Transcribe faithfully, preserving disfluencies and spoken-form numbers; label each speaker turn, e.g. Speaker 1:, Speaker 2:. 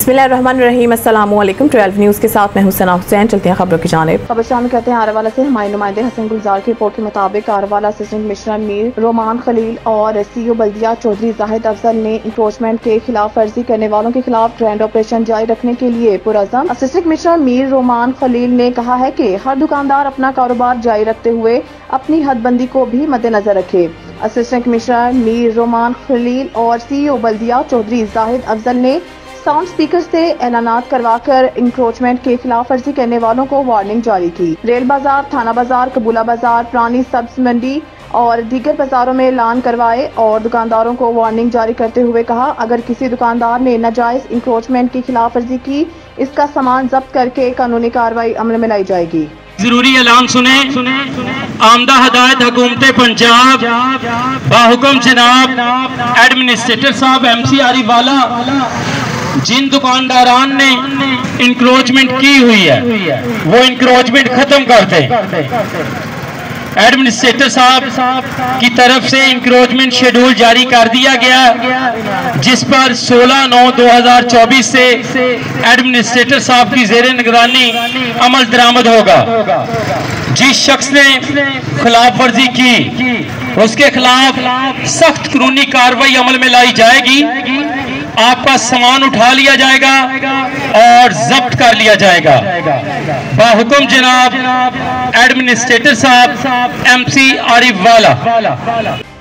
Speaker 1: बिस्मिल्लाहिर्रहमानिर्रहीम। अस्सलामुअलैकुम। Twelve news के साथ मैं हुसैना हुसैन। चलते हैं खबरों की जानिब। खबर शामिल करते हैं आरवाला से। हमारे नुमाइंदे हसन गुलजार की रिपोर्ट के मुताबिक आरवाला असिस्टेंट कमिश्नर मीर रोमान खलील और सीओ बल्दिया चौधरी जाहिद अफजल ने इंक्रोचमेंट के खिलाफ वर्जी करने वालों के खिलाफ ट्रेंड ऑपरेशन जारी रखने के लिए पुरअज़म। असिस्टेंट कमिश्नर मीर रोमान खलील ने कहा है कि हर दुकानदार अपना कारोबार जारी रखते हुए अपनी हदबंदी को भी मद्देनजर रखे। असिस्टेंट कमिश्नर मीर रोमान खलील और सीओ बल्दिया चौधरी जाहिद अफजल ने साउंड स्पीकर से ऐलानात करवाकर इंक्रोचमेंट के खिलाफ वर्जी करने वालों को वार्निंग जारी की। रेल बाजार, थाना बाजार, कबूला बाजार, पुरानी सब्ज मंडी और दीगर बाजारों में ऐलान करवाए और दुकानदारों को वार्निंग जारी करते हुए कहा, अगर किसी दुकानदार ने नाजायज इंक्रोचमेंट की खिलाफ वर्जी की, इसका सामान जब्त करके कानूनी कार्रवाई अमल में लाई जाएगी।
Speaker 2: जरूरी ऐलान सुने, सुने, सुने। आमदा हदायत हुकूमत पंजाब बाहुकुम जनाब एडमिनिस्ट्रेटर साहब एम सी आरिफ वाला, जिन दुकानदारान ने इंक्रोचमेंट की हुई है वो इंक्रोचमेंट खत्म कर दें। एडमिनिस्ट्रेटर साहब की तरफ से इंक्रोचमेंट शेड्यूल जारी कर दिया गया, जिस पर सोलह नौ दो हजार चौबीस से एडमिनिस्ट्रेटर साहब की जेर निगरानी अमल दरामद होगा। जिस शख्स ने खिलाफ वर्जी की उसके खिलाफ सख्त कानूनी कार्रवाई अमल में लाई जाएगी। आपका सामान उठा लिया जाएगा और जब्त कर लिया जाएगा। बाहुकुम जनाब एडमिनिस्ट्रेटर साहब एम सी आरिफ वाला।